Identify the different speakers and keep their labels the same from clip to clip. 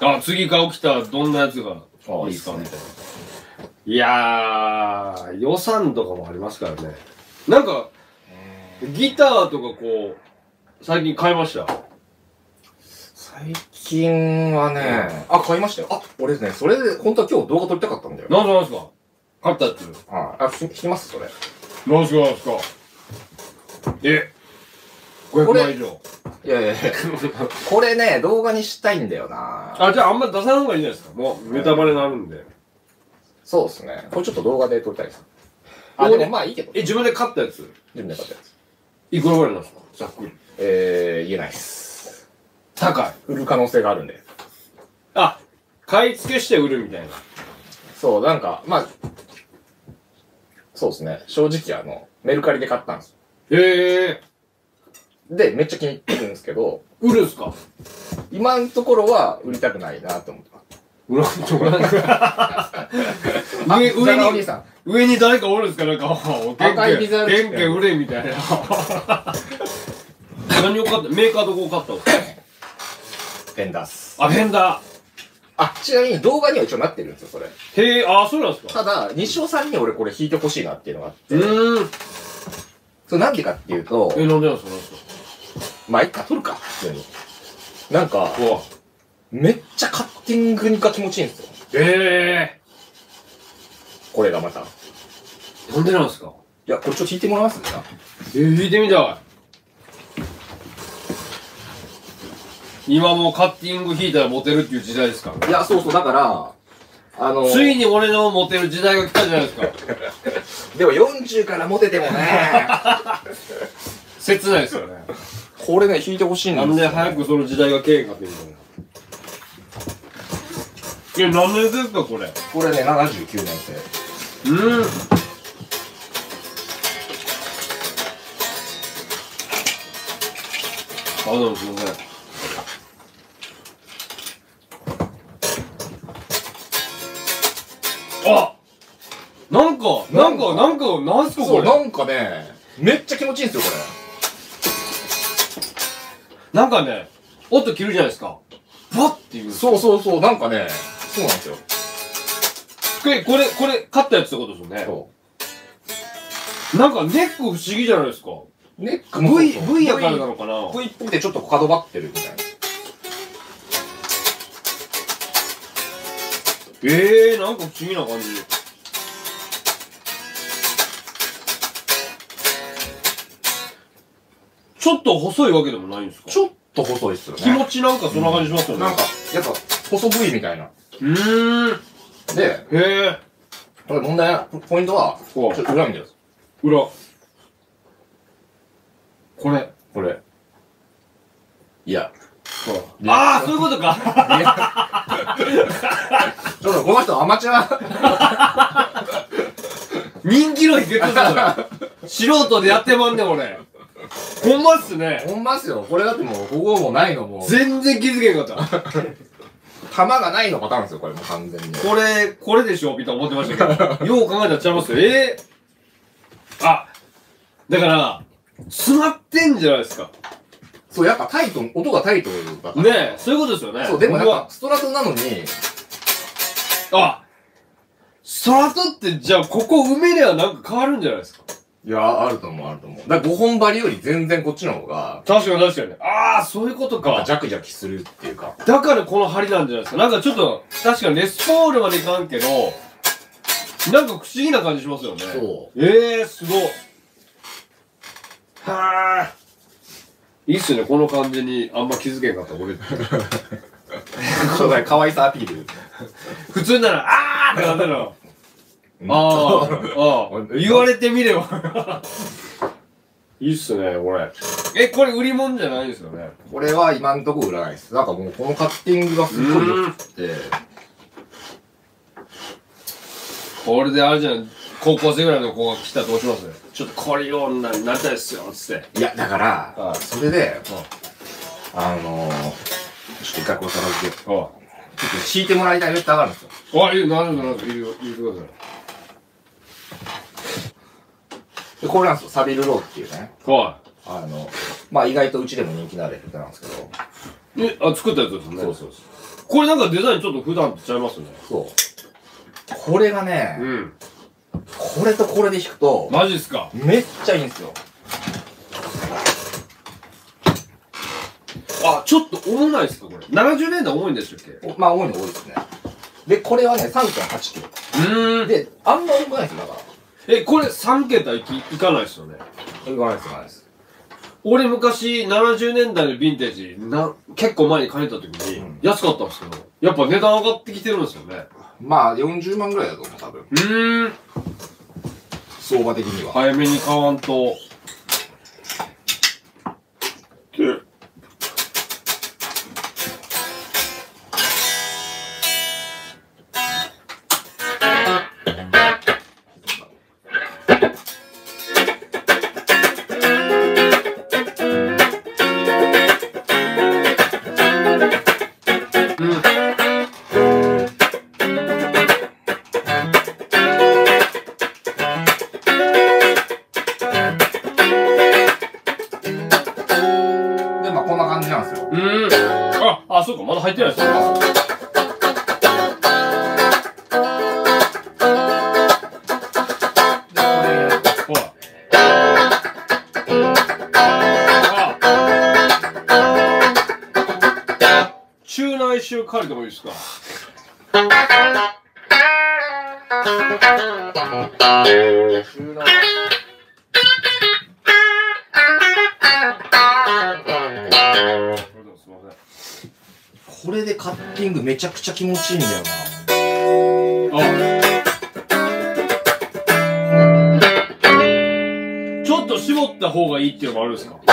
Speaker 1: あ、次買う来たらどんなやつがいいですかみたいな。いやー、予算とかもありますからね。なんか、ギターとかこう、最近買いました。
Speaker 2: 最近はね、あ、買いましたよ。あ、俺ね、それで、本当は今日動画撮りたかったんだよ。
Speaker 1: なんすか買ったやつ。
Speaker 2: はい。あ、弾きますそれ。
Speaker 1: なんすか500万以上。
Speaker 2: いやいやいや、これね、動画にしたいんだよな。
Speaker 1: あ、じゃああんま出さない方がいいんじゃないですか。もう、ネタバレになるんで。
Speaker 2: そうですね。これちょっと動画で撮りたいです。あ、でもまあいいけど。
Speaker 1: 自分で買ったやつ
Speaker 2: 自分で買ったやつ。
Speaker 1: いくらぐらいなんですかざっくり。
Speaker 2: 言えないっす。
Speaker 1: 高い。
Speaker 2: 売る可能性があるんで。
Speaker 1: あ、買い付けして売るみたいな。
Speaker 2: そう、なんか、まあ、そうですね。正直メルカリで買ったんです。
Speaker 1: へえ。
Speaker 2: で、めっちゃ気に入ってるんですけど、
Speaker 1: 売るんすか
Speaker 2: 今のところは売りたくないなと思ってます。
Speaker 1: 売らんとか上に、
Speaker 2: お兄さん。
Speaker 1: 上に誰かおるんですかなんか、
Speaker 2: 赤いビザール
Speaker 1: 元気売れみたいな。何を買ったメーカーどこを買ったんですか
Speaker 2: フェンダース。
Speaker 1: あ、フェンダ
Speaker 2: あ、ちなみに動画には一応なってるんですよ、それ。
Speaker 1: ー。へえ、あ、そうなんですか
Speaker 2: ただ、西尾さんに俺これ弾いてほしいなっていうのがあって。
Speaker 1: ん。
Speaker 2: それなんでかっていうと、
Speaker 1: なんでなんですか
Speaker 2: まあ、一回撮るか、普通に。なんか、
Speaker 1: うわ。
Speaker 2: めっちゃカッティングが気持ちいいんですよ。これがまた。い
Speaker 1: なんでなんですか
Speaker 2: や、これちょっと弾いてもらえますか？
Speaker 1: 弾いてみたい。今もうカッティング弾いたらモテるっていう時代ですから
Speaker 2: いや、そうそう、だから、
Speaker 1: ついに俺のモテる時代が来たじゃないですか。
Speaker 2: でも40からモテてもね、
Speaker 1: 切ないですよね。
Speaker 2: これね、弾いてほしいんですよ。
Speaker 1: なんで早くその時代が来えんかっていうの。何年ですかこれ。
Speaker 2: これね、79年生。
Speaker 1: あ、どうもすいません。あ、なんすかこ
Speaker 2: そう、
Speaker 1: れ。
Speaker 2: なんかね、めっちゃ気持ちいいんですよ、こ
Speaker 1: なんかね、音切るじゃないですか。バッっていう。
Speaker 2: れ。そうそうそう、なんかね、そうなんですよ。
Speaker 1: これ、買ったやつってことですよね。
Speaker 2: そ
Speaker 1: なんかネック不思議じゃないですか。
Speaker 2: う。ネックも
Speaker 1: V やからなのかな。
Speaker 2: V っぽくてちょっと角張ってるみたいな。
Speaker 1: なんか不思議な感じ。ちょっと細いわけでもないんですか
Speaker 2: ちょっと細いっすよね。
Speaker 1: 気持ちなんかそんな感じしますよね。
Speaker 2: なんか、やっぱ、細 V みたいな。で、これ問題な、ポイントは、ちょっと裏見てください。
Speaker 1: 裏。これ。
Speaker 2: いや。
Speaker 1: ああ、そういうことか。
Speaker 2: ちょっとこの人アマチュア。
Speaker 1: 人気の秘訣だそれ。素人でやってまんねん、俺。ほんまっすね。
Speaker 2: ほんまっすよ。これだってもう、ここもないのも。
Speaker 1: 全然気づけんかった。
Speaker 2: 玉がないのパターンですよ、これもう完全に。
Speaker 1: これでしょみたいな思ってましたけど。よう考えたらちゃいますよ。あ、だから、詰まってんじゃないですか。
Speaker 2: そう、やっぱ音がタイトだから。
Speaker 1: ねえ、そういうことですよね。
Speaker 2: そう、でもなんか、ストラトなのに、
Speaker 1: あ、ストラトってじゃあここ埋めりゃなんか変わるんじゃないですか。
Speaker 2: いや、あると思う。だから5本針より全然こっちの方が、
Speaker 1: 確かに。ああ、そういうことか。
Speaker 2: ジャキジャキするっていうか。
Speaker 1: だからこの針なんじゃないですか。なんかちょっと、確かにレスポールまでいかんけど、なんか不思議な感じしますよね。
Speaker 2: そう。
Speaker 1: すごい。はあ。いいっすね、この感じにあんま気づけんかった、俺。
Speaker 2: そうだね、可愛さアピール。
Speaker 1: 普通なら、あーってなってるの。ああ、言われてみれば。いいっすね、これ。これ売り物じゃないんですよね。
Speaker 2: これは今んとこ売らないです。なんかもうこのカッティングがすごい良くて。
Speaker 1: これであれじゃん、高校生ぐらいの子が来たらどうしますちょっとこれようになりたいですよ、つって。
Speaker 2: いや、だから、それで、ちょっと一回これ片付け、ちょっと敷いてもらいたいって上がるんですよ。
Speaker 1: なんで、言ってください。
Speaker 2: で、これなんですよ、サビルローっていうね。まあ意外とうちでも人気のあるエフェクトなんですけど。
Speaker 1: 作ったやつですね。
Speaker 2: そう。
Speaker 1: これなんかデザインちょっと普段とちゃいますね。
Speaker 2: そう。これがね、
Speaker 1: うん。
Speaker 2: これとこれで弾くと、
Speaker 1: マジっすか。
Speaker 2: めっちゃいいんですよ。
Speaker 1: あ、ちょっと重ないっすか、これ。70年代重いんでしたっけ？
Speaker 2: まあ、重いの多いですね。で、これはね、3.8キロ。で、あんま重くないですよ、だから。
Speaker 1: これ3桁いかないっすよね。
Speaker 2: いかないです、いかないです。
Speaker 1: 俺昔70年代のヴィンテージ結構前に借りた時に安かったんですけど、やっぱ値段上がってきてるんですよね。
Speaker 2: まあ40万ぐらいだと思う、多分。相場的には。
Speaker 1: 早めに買わんと。あ、そうか、まだ入ってないですよ。中内周借りてもいいですか？
Speaker 2: これでカッティングめちゃくちゃ気持ちいいんだよな。
Speaker 1: ちょっと絞った方がいいっていうのもあるんですか？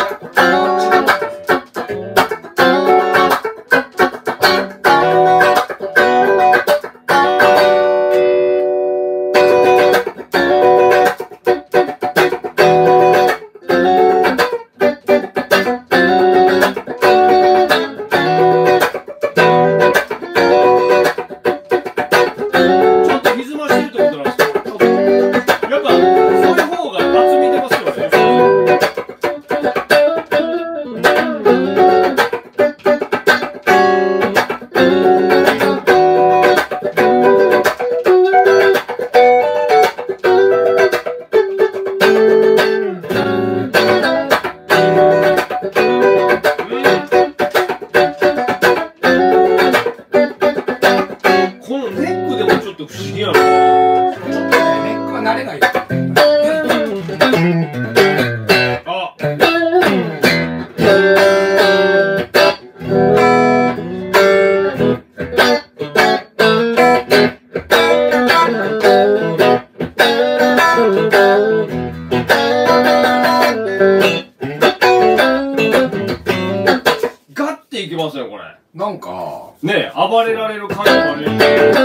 Speaker 2: なんか
Speaker 1: ねえ、暴れられる感じもあるよね。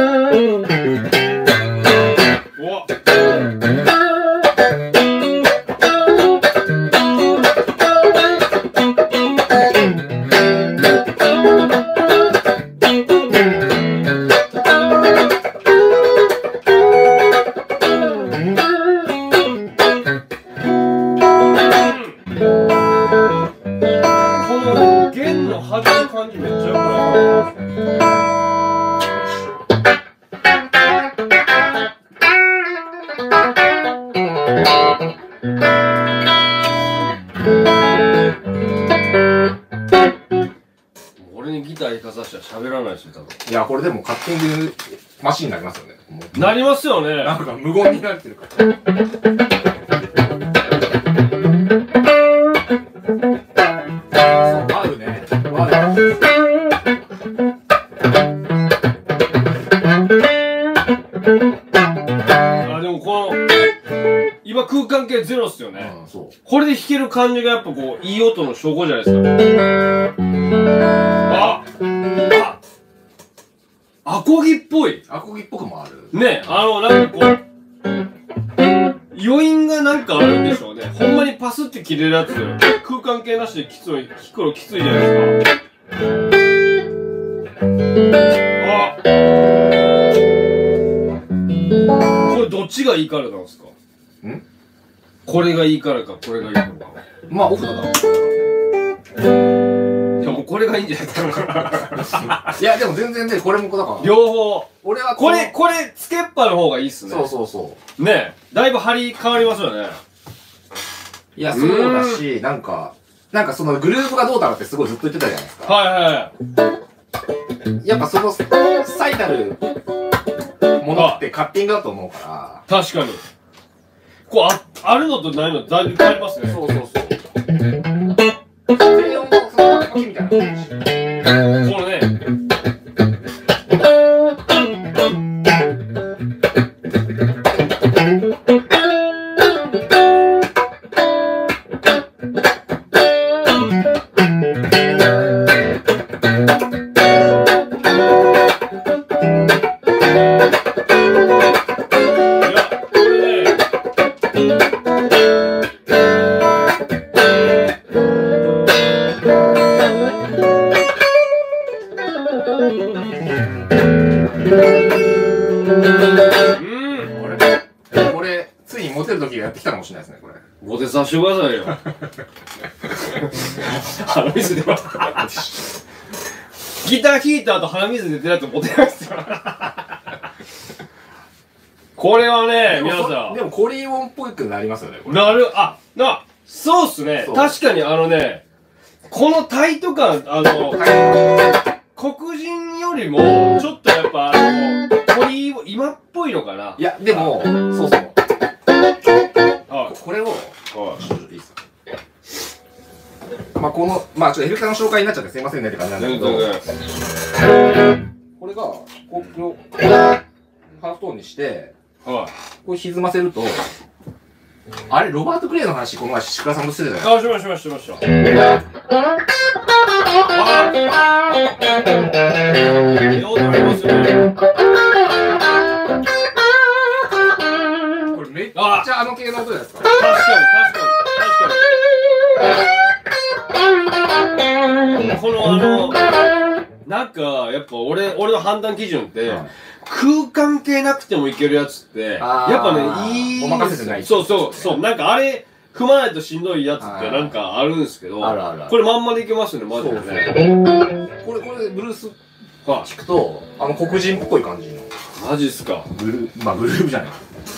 Speaker 1: おっ。弦の弾く感じめっちゃ良くない？俺にギター弾かさせたら喋らないですよ、多分。
Speaker 2: いや、これでもカッティングマシンになりますよね。
Speaker 1: なりますよね。
Speaker 2: なんか無言になってるから。あるね。
Speaker 1: あ、でもこの今空間系ゼロっすよね。
Speaker 2: そう。
Speaker 1: これで弾ける感じがやっぱこういい音の証拠じゃないですか。アコギっぽい。
Speaker 2: アコギっぽくもある。
Speaker 1: ね、なんかこう余韻がなんかあるんでしょうね。ほんまにパスって切れるやつ空間系なしできつい、弾くのきついじゃないですか。これどっちがいいからなんですか？これがいいからか、これがいいのか。
Speaker 2: まあ、オフだから。
Speaker 1: いや、もうここれがいいんじゃないですか。
Speaker 2: いや、でも全然ね、これもだから。
Speaker 1: 両方。
Speaker 2: 俺は
Speaker 1: これ、つけっぱの方がいいっすね。
Speaker 2: そうそうそう。
Speaker 1: ねえ、だいぶ張り変わりますよね。
Speaker 2: いや、そうだし、なんかそのグループがどうだろうってすごいずっと言ってたじゃないですか。
Speaker 1: はいはい。
Speaker 2: やっぱその、最たるものってカッティングだと思うから。
Speaker 1: 確かに。こう、あるのとないのとだいぶ変わりますね。
Speaker 2: そうそうそう。低音のその書きみたいな感じ。
Speaker 1: このね。
Speaker 2: これ、ついにモテる時がやってきたかもしれないですね、これ。
Speaker 1: モテさせてくださいよ。鼻水出ます。ギター弾いた後鼻水出てるやつモテますよ。これはね、皆さん。
Speaker 2: でもコリーウォンっぽくなりますよね、これ。
Speaker 1: そうっすね。確かにこのタイト感、黒人よりも、ちょっとやっぱコリー、今っぽいのかな。
Speaker 2: いや、でも、そうそう。これを、いいっすか。まあ、ちょっとエフェクターの紹介になっちゃってすいませんねって感じなんだけど、これが、こう、ハーフトーンにして、これ歪ませると、あれ、ロバート・クレイの話、この前、シクラさんもしてたじゃない
Speaker 1: しました。
Speaker 2: これめっちゃあの系の音じゃないですか。
Speaker 1: 確かに。このなんか、やっぱ俺の判断基準って、空間系なくてもいけるやつって、やっぱね、いい。
Speaker 2: お任せじゃない。
Speaker 1: そう。なんかあれ、踏まないとしんどいやつってなんかあるんですけど、これまんまでいけますね、マジでね。
Speaker 2: これブルース聞くと、黒人っぽい感じの。
Speaker 1: マジっすか。
Speaker 2: グループじゃない。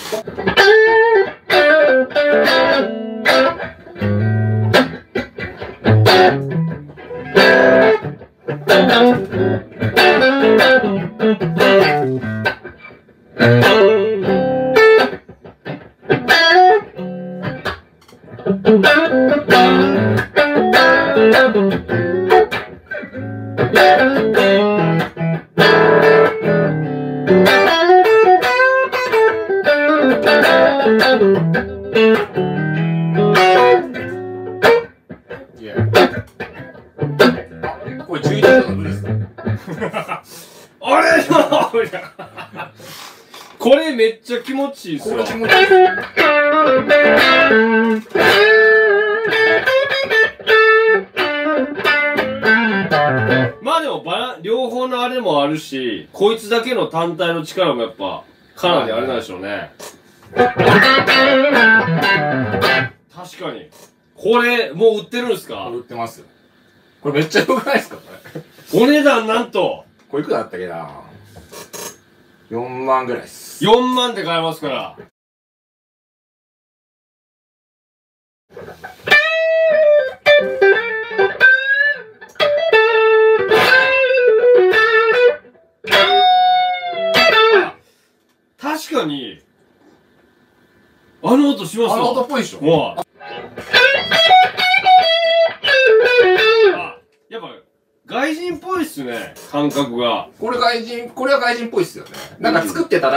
Speaker 2: これ11度のブルース。
Speaker 1: これめっちゃ気持ちいいっすよ。まあでも両方のあれもあるし、こいつだけの単体の力もやっぱかなりあれなんでしょうね。確かに。これもう売ってるんですか？
Speaker 2: 売ってますよ。これめっちゃ良くないですか、これ。
Speaker 1: お値段なんと
Speaker 2: これいくらだったっけな。4万ぐらいです。
Speaker 1: 4万で買えますから。確かに、あの音しますよ。
Speaker 2: あの音っぽいでしょ。
Speaker 1: やっぱ、外人っぽいっすね、感覚が。
Speaker 2: これは外人っぽいっすよね。なんか作ってて、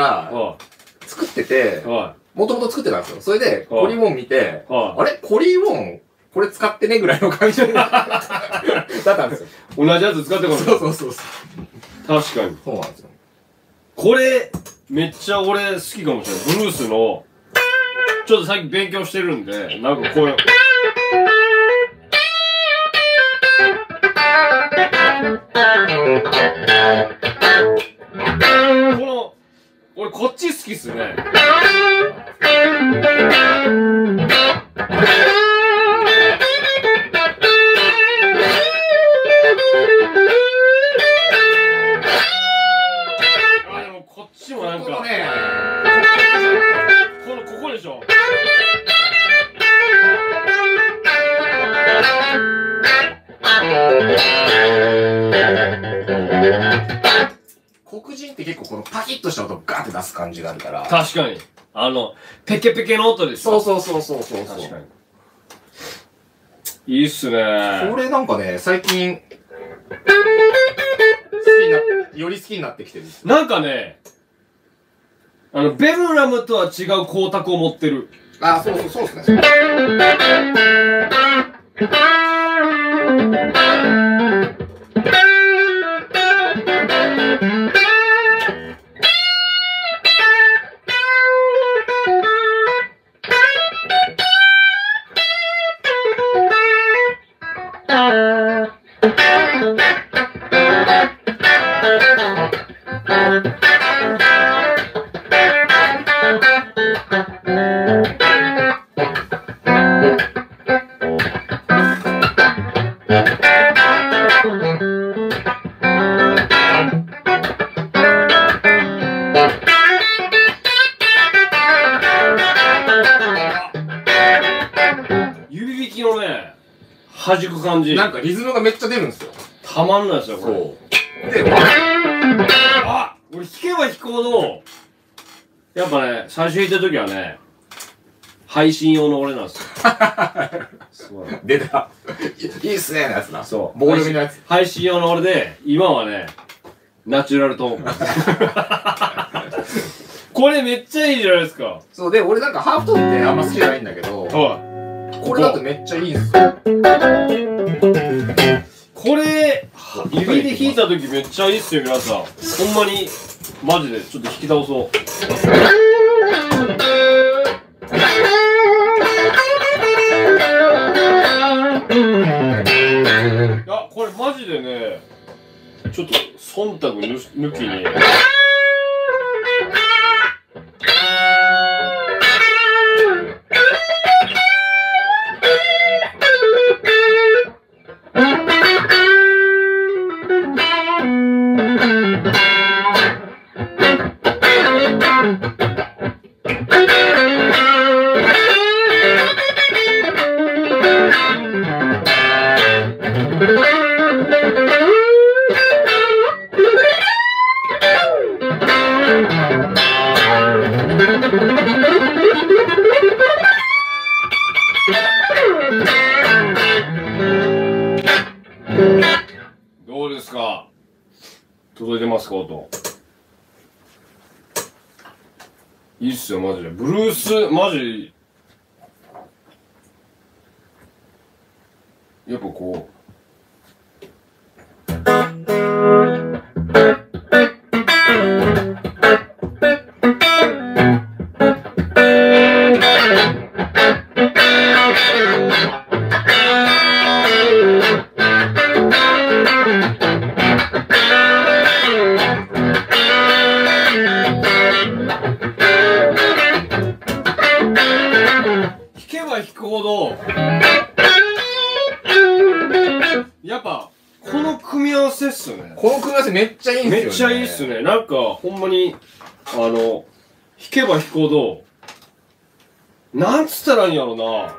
Speaker 2: もともと作ってたんですよ。それで、コリーウォン見て、あれコリーウォン、これ使ってねぐらいの感じだったんですよ。
Speaker 1: 同じやつ使ってこない。
Speaker 2: そう。
Speaker 1: 確かに。
Speaker 2: そうなんですよ。
Speaker 1: これ、めっちゃ俺好きかもしれない。ブルースの、ちょっと最近勉強してるんで、なんかこういう。俺こっち好きっすね。 ここでしょ。
Speaker 2: 黒人って結構このパキッとした音をガーって出す感じがあるから。
Speaker 1: 確かに。ペケペケの音です
Speaker 2: そうそうそうそうそう。
Speaker 1: 確かに。いいっすね。
Speaker 2: これなんかね、最近、より好きになってきてる。
Speaker 1: なんかね、ベルラムとは違う光沢を持ってる。
Speaker 2: あ、そうそう、そうですね。
Speaker 1: 指引きのね、弾く感じ。
Speaker 2: なんかリズムがめっちゃ出るんですよ。
Speaker 1: たまんないですよ、これ。
Speaker 2: そう。で、
Speaker 1: あ、俺弾けば弾くほど、やっぱね、最初弾いた時はね、配信用の俺なんですよ。すごい。
Speaker 2: 出た。いいっすねのやつな。
Speaker 1: そう。
Speaker 2: ボールミのやつ。
Speaker 1: 配信用の俺で、今はね、ナチュラルトーン。これめっちゃいいじゃないですか。
Speaker 2: そう、で、俺なんかハーフトーンってあんま好きじゃないんだけど、
Speaker 1: はい。
Speaker 2: これだとめっちゃいいんすよ。
Speaker 1: これ、指で弾いた時めっちゃいいっすよ、皆さん。ほんまに、マジで、ちょっと弾き倒そう。あ、これマジでね、ちょっと忖度抜きに。どうですか？届いてますか、音。いいっすよ、マジで。ブルース、マジ。やっぱこう。弾けば弾くほど、やっぱ、この組み合わせっすよね。
Speaker 2: この組み合わせめっちゃいいんすよね。
Speaker 1: めっちゃいいっすね。なんか、ほんまに、弾けば弾くほど、なんつったらいいんやろな。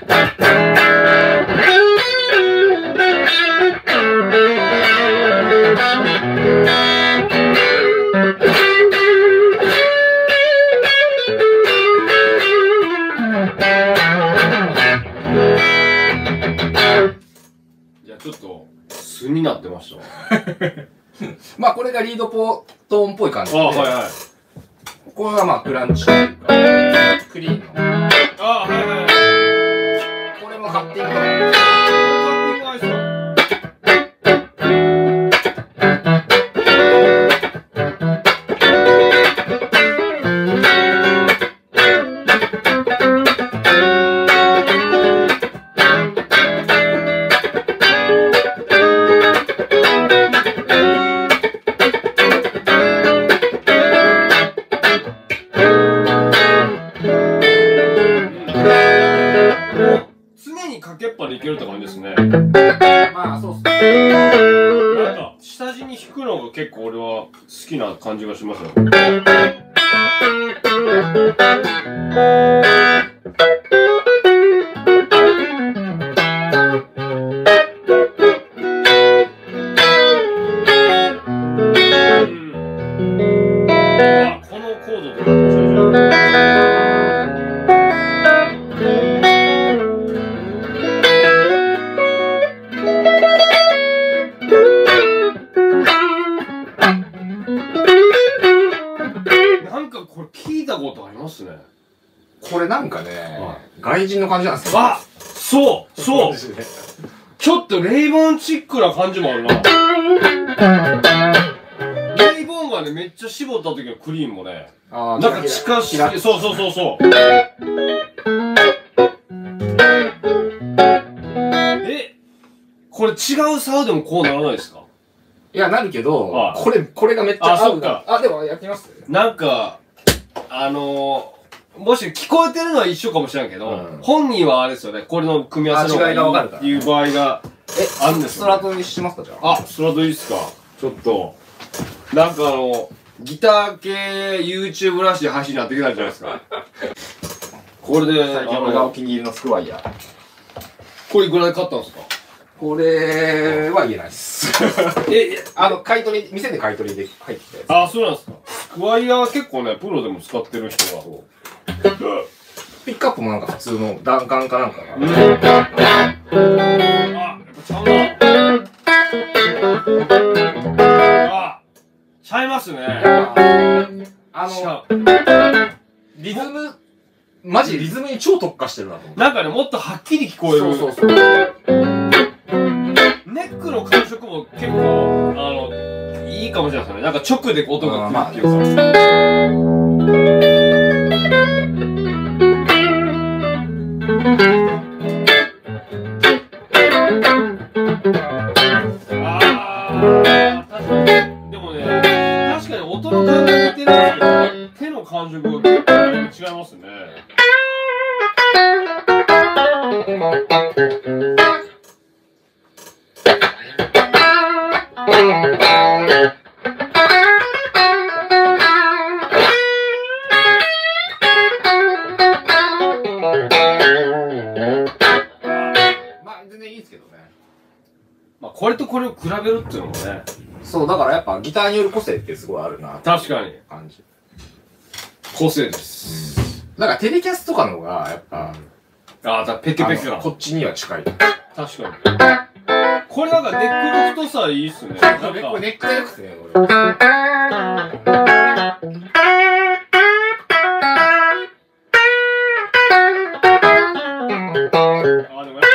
Speaker 1: じゃあちょっと、素になってましたわ。
Speaker 2: まあこれがリードトーンっぽい感じで。
Speaker 1: あ、はいはい。
Speaker 2: これがまあクランチというか、クリーンの。
Speaker 1: あ、はいはい。
Speaker 2: これもカッティング。
Speaker 1: カッティングアイスだ。常にかけっぱでいけるって感じですね。
Speaker 2: まあそうっすね。
Speaker 1: なんか、下地に弾くのが結構俺は好きな感じがしますよ。 なんかこれ聞いたことありますね。
Speaker 2: これなんかね、外人の感じなんですよ。
Speaker 1: あ、そうそうちょっとレイボンチックな感じもあるな。レイボンがね、めっちゃ絞った時のクリーンもね、なんか近しい、そうそうそうそう。これ違うサウでもこうならないですか？
Speaker 2: いや、なるけど、
Speaker 1: はい
Speaker 2: これがめっちゃ合うな。
Speaker 1: あ、そっか。
Speaker 2: あ、でもやってみます？
Speaker 1: なんか、もし聞こえてるのは一緒かもしれんけど、本人はあれですよね、これの組み合わせの
Speaker 2: 違いが分かるから
Speaker 1: っていう場合があるんですよ、ね。
Speaker 2: ストラトにしますか、じゃあ。
Speaker 1: あ、ストラトいいっすか？ちょっと、なんかギター系 YouTube らしい配信になってきたんじゃないですか。これで、
Speaker 2: 最近俺がお気に入りのスクワイヤー。
Speaker 1: これいくらで買ったんですか？
Speaker 2: これは言えないっす。買い取り、店で買い取りで入ってきたやつ。
Speaker 1: あ、そうなんですか。スクワイヤーは結構ね、プロでも使ってる人が。
Speaker 2: ピックアップもなんか普通の弾丸かなんかが。
Speaker 1: あ、やっぱちゃうな。あ、ちゃいますね。
Speaker 2: リズム、マジリズムに超特化してるなと思って。
Speaker 1: なんかね、もっとはっきり聞こえる。
Speaker 2: そうそうそう。
Speaker 1: ネックの感触も結構、いいかもしれないですね。なんか直で音が来るっていうか。確かに。でもね、確かに音の感覚似てるんですけど、手の感触が結構違いますね。これとこれを比べるっていうのもね。
Speaker 2: そう、だからやっぱギターによる個性ってすごいあるな。
Speaker 1: 確かに。
Speaker 2: 感じ。
Speaker 1: 個性です。
Speaker 2: だからテレキャスとかの方が、やっぱ、
Speaker 1: ペケペケが。
Speaker 2: こっちには近い。
Speaker 1: 確かに。これなんかネックの太さいいっすね。
Speaker 2: これネックが良くてね、俺。
Speaker 1: でもやっ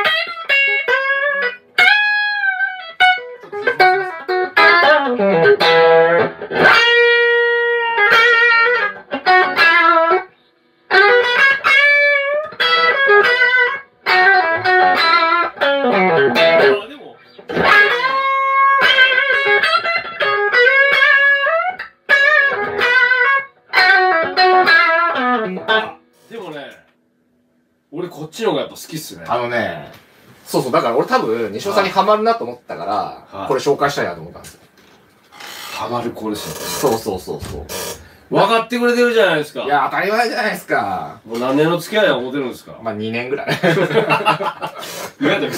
Speaker 1: でもね、俺こっちの方がやっぱ好きっすね。
Speaker 2: そうそう、だから俺多分、西尾さんにハマるなと思ったから、これ紹介したいなと思ったんですよ。
Speaker 1: ハマる子ですよ。
Speaker 2: そうそうそうそう。
Speaker 1: 分かってくれてるじゃないですか。
Speaker 2: いや、当たり前じゃないですか。
Speaker 1: もう何年の付き合いは思ってるんですか？
Speaker 2: まあ2年ぐらい。
Speaker 1: 嫌だよ、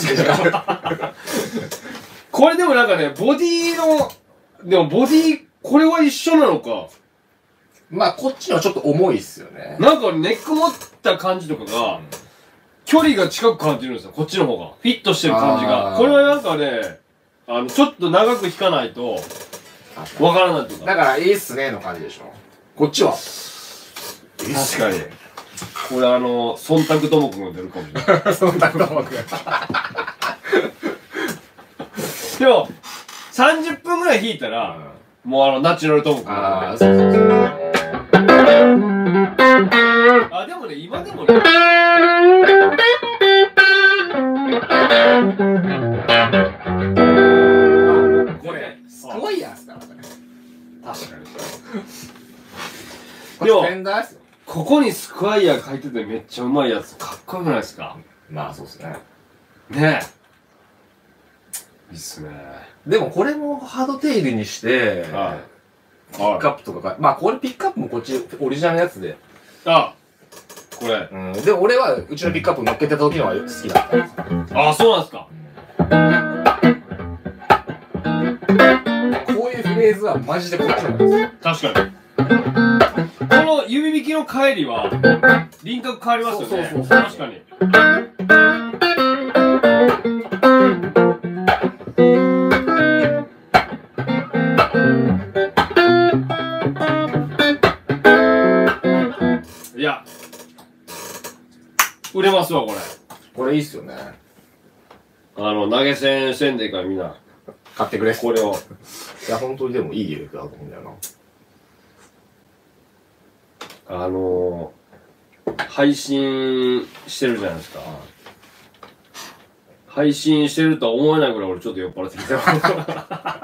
Speaker 1: これでもなんかね、ボディの、でもボディ、これは一緒なのか。
Speaker 2: まあこっちのはちょっと重いっすよね。
Speaker 1: なんかネック持った感じとかが、距離が近く感じるんですよ、こっちの方が。フィットしてる感じが。これはなんかね、ちょっと長く弾かないと、わからないとか。
Speaker 2: だから、いいっすねの感じでしょ。こっちは。
Speaker 1: 確かに。これ忖度ともくんが出るかもしれない。
Speaker 2: 忖度ともくん。
Speaker 1: でも、30分ぐらい弾いたら、もうナチュラルともくんが出る。
Speaker 2: そうそうそう。
Speaker 1: でもね、今でもね。
Speaker 2: これ、スクワイヤーっすからね。確かに。
Speaker 1: でも、
Speaker 2: フェンダーっすよ。
Speaker 1: ここにスクワイヤー書いててめっちゃうまいやつ、かっこよくないですか？
Speaker 2: まあそうっすね。
Speaker 1: ねえ。いいっすね。
Speaker 2: でもこれもハードテイルにして、ピックアップとかが、まあこれピックアップもこっちオリジナルのやつで。
Speaker 1: これ。
Speaker 2: でも俺はうちのピックアップ乗っけてた時のは好きだったんです。
Speaker 1: そうなんですか。
Speaker 2: こういうフレーズはマジでこっちなんですよ。
Speaker 1: 確かに。 の指弾きの帰りは、輪郭変わりますよね。
Speaker 2: そうそうそう
Speaker 1: 確かに。いや、売れますわ、これ。
Speaker 2: これいいっすよね。
Speaker 1: 投げ銭せんでいいからみんな、
Speaker 2: 買ってくれ。
Speaker 1: これを。
Speaker 2: いや、本当にでもいいエフェクトだと思うんだよな。
Speaker 1: 配信してるじゃないですか。配信してるとは思えないぐらい俺ちょっと酔っ払ってきて。